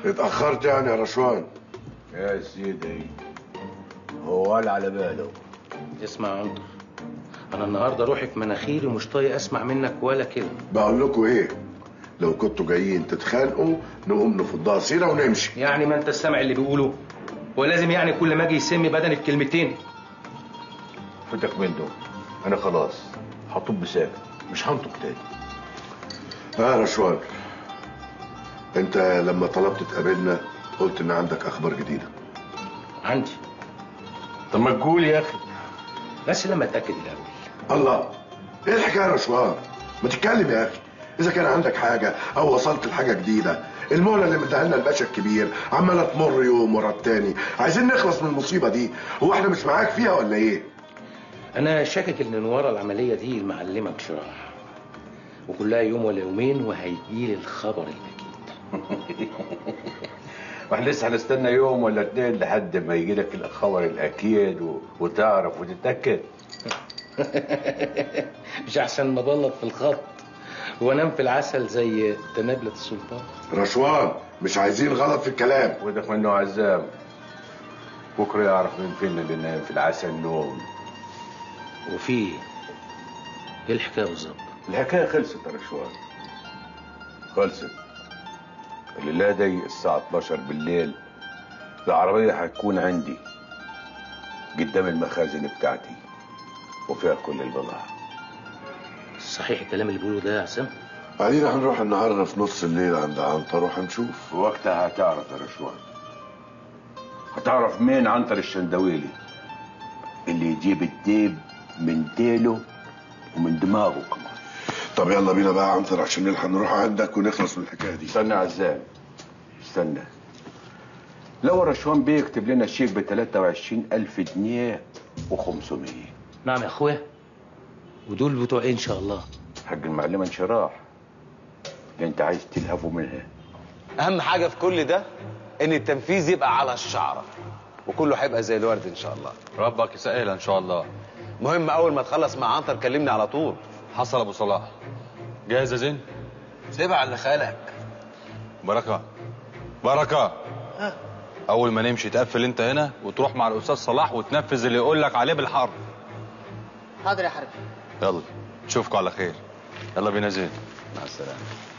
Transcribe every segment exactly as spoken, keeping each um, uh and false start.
اتأخرت يعني يا رشوان؟ يا سيدي هو قال على باله. اسمع يا عنتر، انا النهارده روحي في مناخيري ومش طايق اسمع منك ولا كلمه. بقول لكم ايه، لو كنتوا جايين تتخانقوا نقوم نفضها سيره ونمشي. يعني ما انت سامع اللي بيقوله؟ ولازم يعني كل ما اجي يسمي بدني في كلمتين؟ فتك من دول، انا خلاص هطب ساكت مش هنطق تاني. ها يا رشوان، انت لما طلبت تقابلنا قلت ان عندك اخبار جديده. عندي. طب ما تقول يا اخي. بس لما اتاكد الاول. الله، ايه الحكايه يا رشوان؟ ما تتكلم يا اخي، اذا كان عندك حاجه او وصلت لحاجه جديده. المولى اللي مديها لنا الباشا الكبير عماله تمر يوم ورا التاني، عايزين نخلص من المصيبه دي. هو احنا مش معاك فيها ولا ايه؟ انا شاكك ان ورا العمليه دي المعلمه بشراح، وكلها يوم ولا يومين وهيجيلي الخبر الاكيد. واحنا لسه هنستنى يوم ولا اتنين لحد ما يجي لك الخبر الاكيد و... وتعرف وتتاكد. مش احسن ما بلط في الخط وانام في العسل زي تنابلة السلطان؟ رشوان مش عايزين غلط في الكلام. ودك منه عزام، بكره يعرف مين فينا اللي نايم في العسل نوم. وفي ايه الحكايه بالظبط؟ الحكايه خلصت يا رشوان، خلصت. الليله دي الساعه اتناشر بالليل العربيه هتكون عندي قدام المخازن بتاعتي وفيها كل البضاعه. صحيح الكلام اللي بيقوله ده يا عصام؟ بعدين هنروح النهارده في نص الليل عند عنتر وهنشوف. وقتها هتعرف يا رشوان، هتعرف مين عنتر الشندويلي اللي يجيب الديب من ديله ومن دماغه كمان. طب يلا بينا بقى يا عنتر عشان نلحق نروح عندك ونخلص من الحكايه دي. استنى يا عزام، استنى. لو رشوان بيكتب لنا شيك ب تلاتة وعشرين ألف جنيه وخمسمية. نعم يا اخويا، ودول بتوع ايه ان شاء الله؟ حق المعلمه انشراح اللي انت عايز تلهفه منها. اهم حاجه في كل ده ان التنفيذ يبقى على الشعره وكله هيبقى زي الورد ان شاء الله. ربك يسهلها ان شاء الله. مهم اول ما تخلص مع عنتر كلمني على طول. حصل ابو صلاح. جاهز يا زين؟ سيبها على خالك. بركه بركه، ها، اول ما نمشي تقفل انت هنا وتروح مع الاستاذ صلاح وتنفذ اللي يقول لك عليه بالحرف. حاضر يا حربي. يلا نشوفكم على خير. يلا بينا زين. مع السلامه.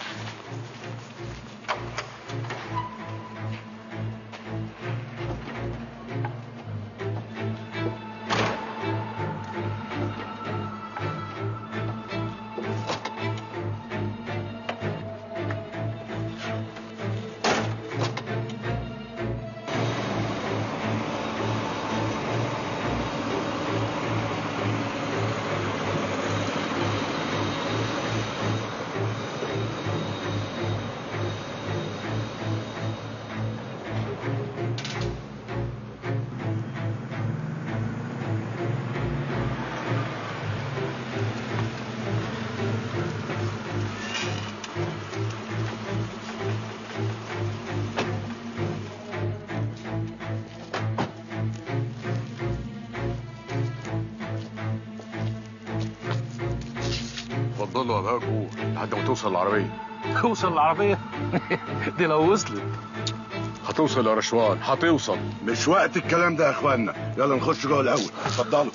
اتفضلوا يا باكو لحد ما توصل العربيه. توصل العربيه؟ دي لو وصلت. هتوصل يا رشوان، هتوصل. مش وقت الكلام ده يا اخوانا، يلا نخش جوه الاول. اتفضلوا.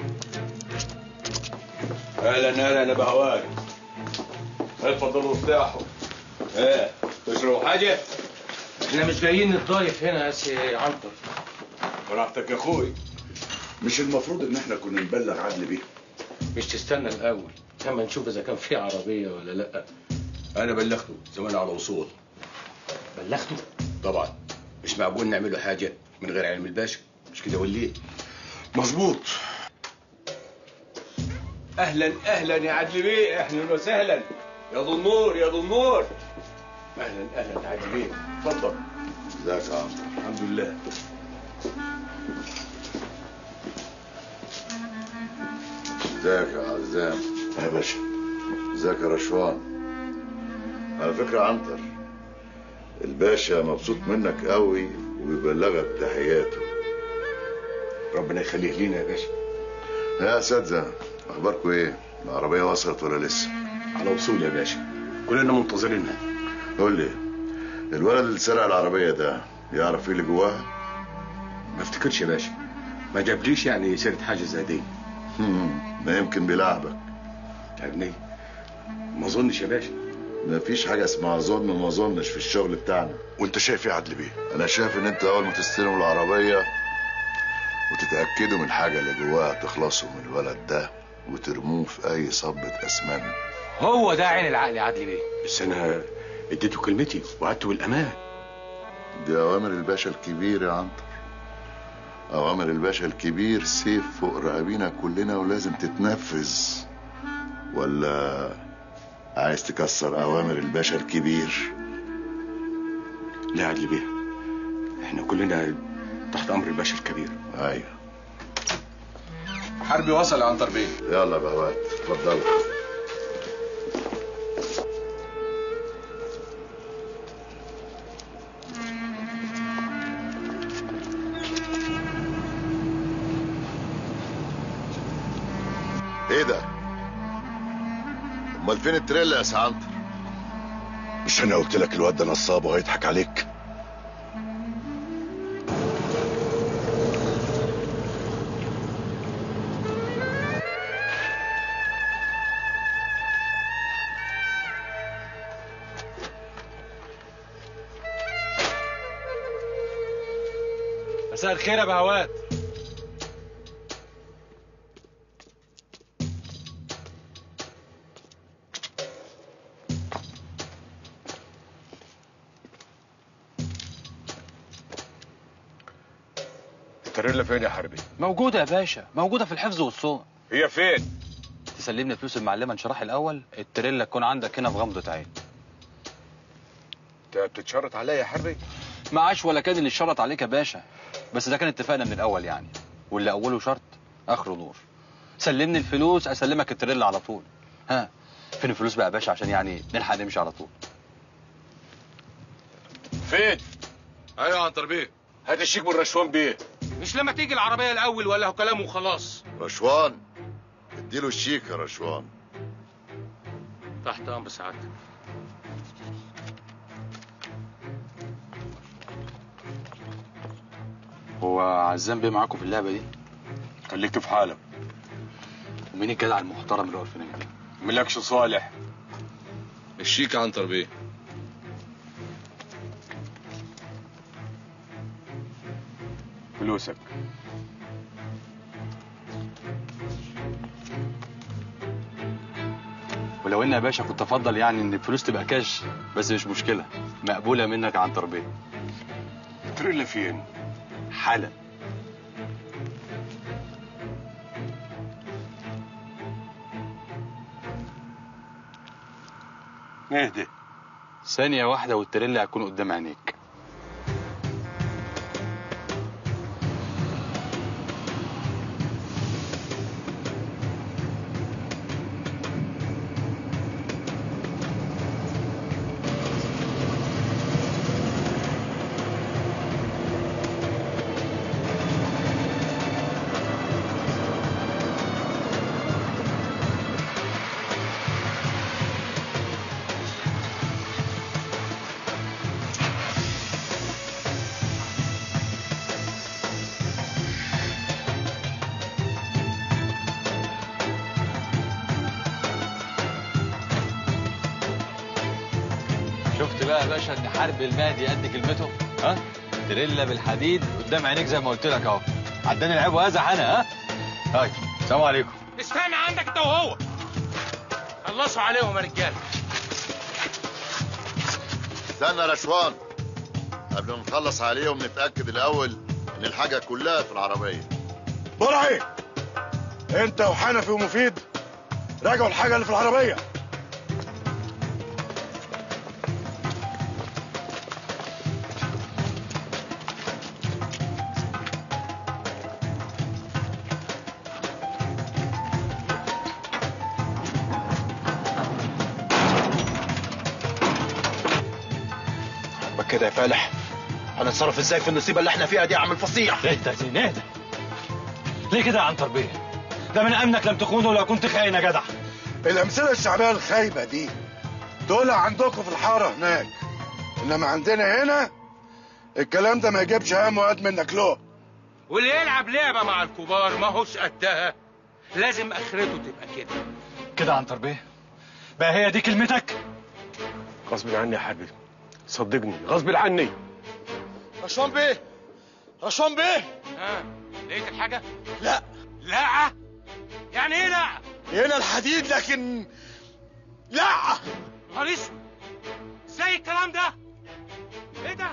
اهلا اهلا يا بهوات. اتفضلوا ارتاحوا. ايه تشربوا حاجه؟ احنا مش جايين نتضايف هنا يا سي عنتر. براحتك يا اخوي. مش المفروض ان احنا كنا نبلغ عدل بيه؟ مش تستنى الاول لما نشوف اذا كان في عربيه ولا لا؟ انا بلغته زمان على وصول. بلغته؟ طبعا، مش معقول نعمله حاجه من غير علم الباشا، مش كده ولا ايه؟ مظبوط. اهلا اهلا يا عدلي بيه، اهلا وسهلا. يا ذو النور يا ذو النور. اهلا اهلا يا عدلي بيه، اتفضل. ازيك يا عنتر؟ الحمد لله. ازيك يا عزام؟ يا باشا. ازيك يا رشوان؟ على فكرة عنتر، الباشا مبسوط منك قوي وبيبلغك تحياته. ربنا يخليه لينا يا باشا. يا اساتذة، اخباركم ايه؟ العربية وصلت ولا لسه؟ على وصول يا باشا، كلنا منتظرينها. قول لي، الولد اللي سرق العربيه ده يعرف ايه اللي جواها؟ ما افتكرش يا باشا، ما جابليش يعني سيره حاجه زي دي. ما يمكن بيلعبك. تعبني؟ ما اظنش يا باشا. ما فيش حاجه اسمها اظن وما اظنش في الشغل بتاعنا. وانت شايف ايه يا عدلي بيه؟ انا شايف ان انت اول ما تستلموا العربيه وتتاكدوا من الحاجه اللي جواها تخلصوا من الولد ده وترموه في اي صبة اسمنت. هو ده عين العقل يا عدلي بيه. بس انا اديته كلمتي وعدته بالامان. دي اوامر الباشا الكبير يا عنتر. اوامر الباشا الكبير سيف فوق رقابينا كلنا ولازم تتنفذ. ولا عايز تكسر اوامر الباشا الكبير؟ لا يا عدلي بيه، احنا كلنا تحت امر الباشا الكبير. ايوه. حربي وصل يا عنتر بيه. يلا يا بهوات اتفضل. ايه ده؟ امال فين التريلا يا سي عنتر؟ مش انا قلت لك الواد ده نصاب وهيضحك عليك؟ مساء الخير يا بهوات. التريلا فين يا حربي؟ موجودة يا باشا، موجودة في الحفظ والصون. هي فين؟ تسلمني فلوس المعلمة انشراح الأول، التريلا تكون عندك هنا في غمضة عين. انت بتتشرط عليا يا حربي؟ معاش ولا كان اللي اتشرط عليك يا باشا، بس ده كان اتفقنا من الأول يعني، واللي أوله شرط آخره نور. سلمني الفلوس أسلمك التريلا على طول. ها فين الفلوس بقى يا باشا عشان يعني نلحق نمشي على طول؟ فين؟ ايوه يا عنتر بيه. هات الشيك من رشوان بيه. مش لما تيجي العربيه الاول ولا هو كلام وخلاص؟ رشوان اديله الشيك يا رشوان. تحت امر سعادتك. هو عزام بيه معاكم في اللعبة دي؟ خليك في حالك. ومين الجدع المحترم اللي واقف هناك ده؟ ملكش صالح. الشيك يا عنتر بيه. فلوسك. ولو ان يا باشا كنت افضل يعني ان الفلوس تبقى كاش، بس مش مشكلة، مقبولة منك يا عنتر بيه. التريلا فين؟ حالا. اهدى. ثانية واحدة والتريلا هتكون قدام عينيك. شفت بقى يا باشا ان حرب المهدي قد كلمته؟ ها؟ تريلا بالحديد قدام عينيك زي ما قلت لك اهو. عداني العيب وازح انا. ها؟ هاي السلام عليكم. استنى عندك انت وهو. خلصوا عليهم يا رجاله. استنى يا رشوان، قبل ما نخلص عليهم نتاكد الاول ان الحاجه كلها في العربيه. برعي انت وحنفي ومفيد راجعوا الحاجه اللي في العربيه. كده يا فالح، هنتصرف ازاي في النصيبه اللي احنا فيها دي يا عم الفصيح؟ اهدى يا زين اهدى. ليه كده يا عنتر بيه؟ ده من امنك لم تخونه لو كنت خاين يا جدع. الامثله الشعبيه الخايبه دي تقولها عندكم في الحاره هناك، انما عندنا هنا الكلام ده ما يجيبش هم وقت منك له. واللي يلعب لعبه مع الكبار ما هوش قدها، لازم اخرته تبقى كده. كده يا عنتر بيه؟ بقى هي دي كلمتك؟ غصب عني يا حبيبي، صدقني غصب عني. رشوان بيه، رشوان بيه. ها لقيت الحاجه؟ لا. لا يعني ايه لا؟ هنا الحديد لكن لا. نهار اسود، ازاي الكلام ده؟ ايه ده؟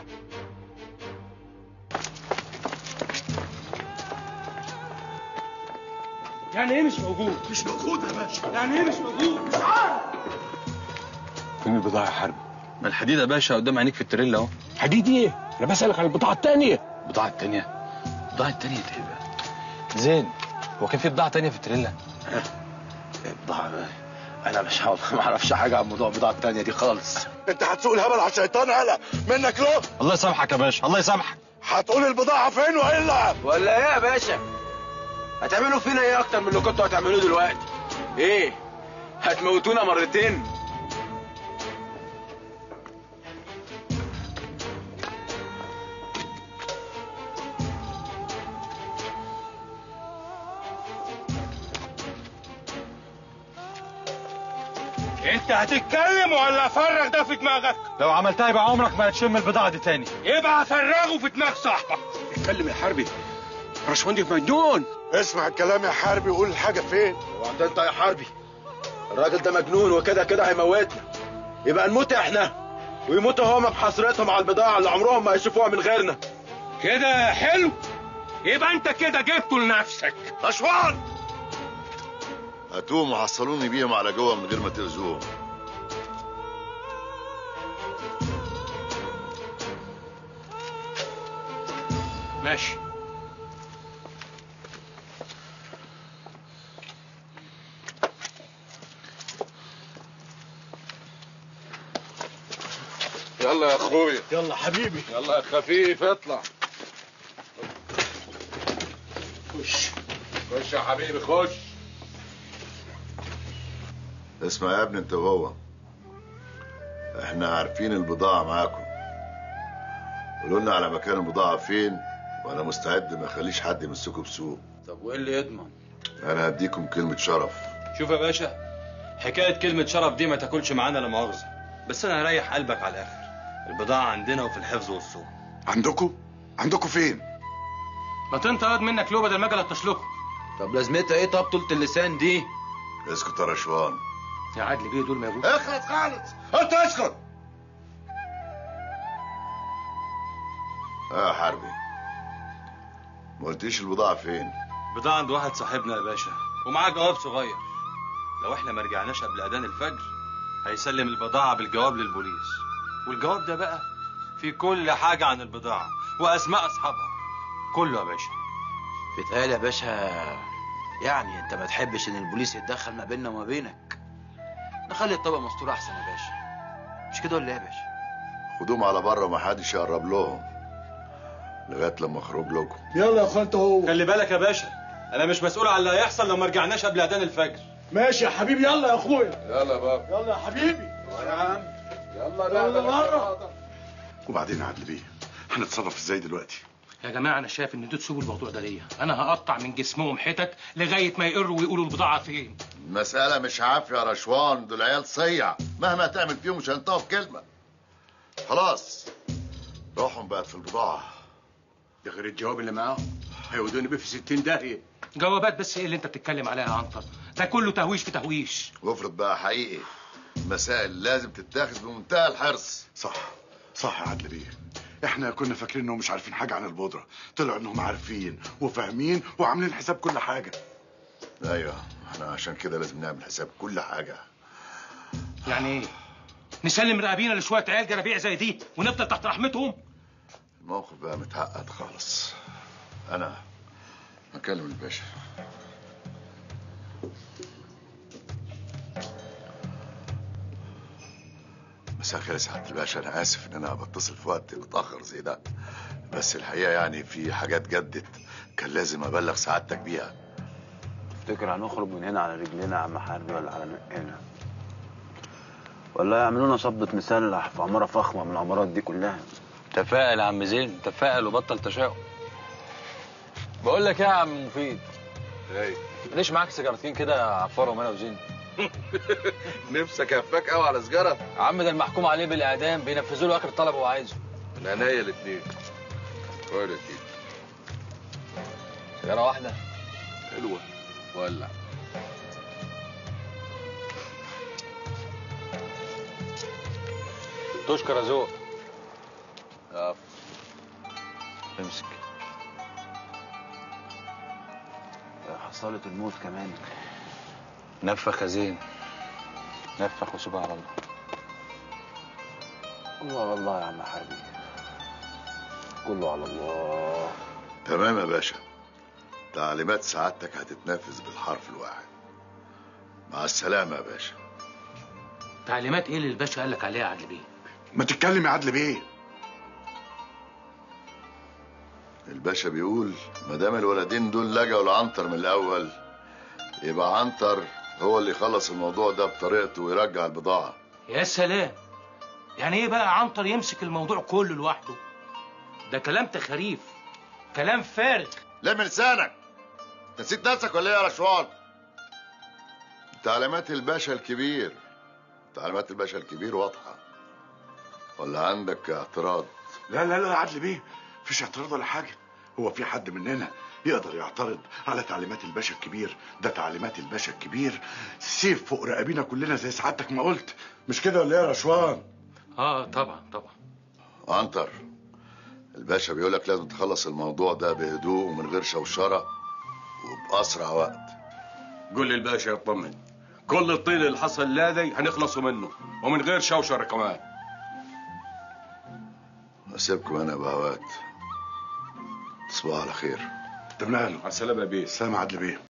يعني ايه مش موجود؟ مش موجود يا باشا. يعني ايه مش موجود؟ مش عارف. فين البضاعة يا حربي؟ ما الحديد يا باشا قدام عينيك في التريلا اهو. حديد ايه؟ انا بسألك على البضاعة التانية. البضاعة التانية؟ البضاعة التانية ايه بقى؟ زين، هو كان في بضاعة تانية في التريلا؟ بضاعة؟ انا مش ما اعرفش حاجة عن موضوع البضاعة التانية دي خالص. انت هتسوق الهبل على الشيطان هلا منك له؟ الله يسامحك يا باشا، الله يسامحك. هتقول البضاعة فين والا؟ ولا ايه يا باشا؟ هتعملوا فينا ايه اكتر من اللي كنتوا هتعملوه دلوقتي؟ ايه؟ هتموتونا مرتين؟ انت هتتكلم ولا افرغ ده في دماغك؟ لو عملتها يبقى عمرك ما هتشم البضاعة دي تاني. يبقى افرغه في دماغ صاحبك. اتكلم يا حربي، رشوان دي مجنون. اسمع الكلام يا حربي وقول الحاجة فين. وانت انت يا حربي، الراجل ده مجنون وكده كده هيموتنا. يبقى نموت احنا ويموتوا هما بحسرتهم على البضاعة اللي عمرهم ما هيشوفوها من غيرنا. كده حلو، يبقى انت كده جبته لنفسك. رشوان هاتوهم وحصلوني بيهم على جوه من غير ما تأذوهم. ماشي. يلا يا اخويا، يلا حبيبي. يلا يا خفيف اطلع. خش خش يا حبيبي خش. اسمع يا ابني انت وهو، احنا عارفين البضاعة معاكم. قولوا لنا على مكان البضاعة فين وانا مستعد ما اخليش حد يمسكوا بسوق. طب وايه اللي يضمن؟ انا هديكم كلمة شرف. شوف يا باشا، حكاية كلمة شرف دي ما تاكلش معانا لا مؤاخذة، بس انا هريح قلبك على الاخر. البضاعة عندنا وفي الحفظ والسوق. عندكم؟ عندكم فين؟ ما تنطرد منك لو بدل ما اجي تشلكه. طب لازمتها ايه طب طولة اللسان دي؟ اسكت يا رشوان. يا عدل بيه دول ما يجوش. اخلص خالص، انت اسكت. اه يا حربي، ما قلتليش البضاعة فين؟ بضاعة عند واحد صاحبنا يا باشا، ومعاه جواب صغير. لو احنا ما رجعناش قبل اذان الفجر هيسلم البضاعة بالجواب للبوليس، والجواب ده بقى فيه كل حاجة عن البضاعة واسماء اصحابها، كله يا باشا. بيتهيألي يا باشا يعني انت ما تحبش ان البوليس يتدخل ما بيننا وما بينك. نخلي الطبق مستور احسن يا باشا، مش كده ولا ايه يا باشا؟ خدوهم على بره ومحدش يقرب لهم لغايه لما اخرج لكم. يلا يا اخوان انت هو. خلي بالك يا باشا، انا مش مسؤول عن اللي هيحصل لو ما رجعناش قبل اذان الفجر. ماشي يا حبيبي، يلا يا اخويا. يلا يا بابا. يلا يا حبيبي. يا عم يلا يلا بره. وبعدين يا عدل بيه، هنتصرف ازاي دلوقتي؟ يا جماعه انا شايف ان دول تسيبوا الموضوع ده ليا، انا هقطع من جسمهم حتت لغايه ما يقروا ويقولوا البضاعه فين. المسألة مش عافية يا رشوان، دول عيال صيع مهما تعمل فيهم مش هينطقوا بكلمة. خلاص روحهم بقت في البضاعة. ده غير الجواب اللي معاهم هيودوني بيه في ستين داهية. جوابات بس ايه اللي انت بتتكلم عليها يا عنتر؟ ده كله تهويش في تهويش. وافرض بقى حقيقي، المسائل لازم تتاخذ بمنتهى الحرص. صح صح يا عدل بيه، احنا كنا فاكرين انهم مش عارفين حاجة عن البودرة، طلعوا انهم عارفين وفاهمين وعاملين حساب كل حاجة. ايوه، احنا عشان كده لازم نعمل حساب كل حاجة. يعني ايه؟ نسلم رقابينا لشوية عيال جرابيع زي دي ونفضل تحت رحمتهم؟ الموقف بقى متعقد خالص. انا هكلم الباشا. مساء الخير يا سعادة الباشا، انا اسف ان انا بتصل في وقت متاخر زي ده، بس الحقيقه يعني في حاجات جدت كان لازم ابلغ سعادتك بيها. تفتكر هنخرج من هنا على رجلنا يا عم حربي ولا على نقنا؟ ولا يعملونا صبة مسلح في عمارة فخمة من العمارات دي كلها. تفائل يا عم زين، تفائل وبطل تشاؤم. بقول لك ايه يا عم مفيد؟ ايه؟ ليش معاك سيجارتين كده عفرهم انا وزين؟ نفسك هفاك قوي على سجارة؟ يا عم ده المحكوم عليه بالاعدام بينفذوا له اخر طلب هو عايزه. من عينيا الاثنين. قول يا سيدي. سيجاره واحده؟ حلوه. ولع. تشكر يا ذوق. اه. امسك. حصلة الموت كمان. نفخ يا زين، نفخ وسيبها على الله. الله على الله يا عم حربي، كله على الله. تمام يا باشا، تعليمات سعادتك هتتنفذ بالحرف الواحد. مع السلامة يا باشا. تعليمات ايه اللي الباشا قال لك عليها يا عدل بيه؟ ما تتكلم يا عدل بيه. الباشا بيقول ما دام الولدين دول لجأوا لعنتر من الأول، يبقى عنتر هو اللي يخلص الموضوع ده بطريقته ويرجع البضاعة. يا سلام، يعني ايه بقى عنتر يمسك الموضوع كله لوحده؟ ده كلام تخاريف، كلام فارغ. لم لسانك، انت نسيت نفسك ولا ايه يا رشوان؟ تعليمات الباشا الكبير، تعليمات الباشا الكبير واضحة، ولا عندك اعتراض؟ لا لا لا يا عدل بيه، مفيش اعتراض ولا حاجة. هو في حد مننا يقدر يعترض على تعليمات الباشا الكبير؟ ده تعليمات الباشا الكبير سيف فوق رقابينا كلنا زي سعادتك ما قلت، مش كده ولا ايه يا رشوان؟ اه طبعا طبعا. عنتر، الباشا بيقولك لازم تخلص الموضوع ده بهدوء ومن غير شوشرة وبأسرع وقت. قول للباشا يطمن، كل الطين اللي حصل لاذي هنخلصوا منه ومن غير شوشرة كمان. اسيبكم انا بهوات، تصبحوا على خير. تمام. على السلامة يا بيه. سلام عدل بيه.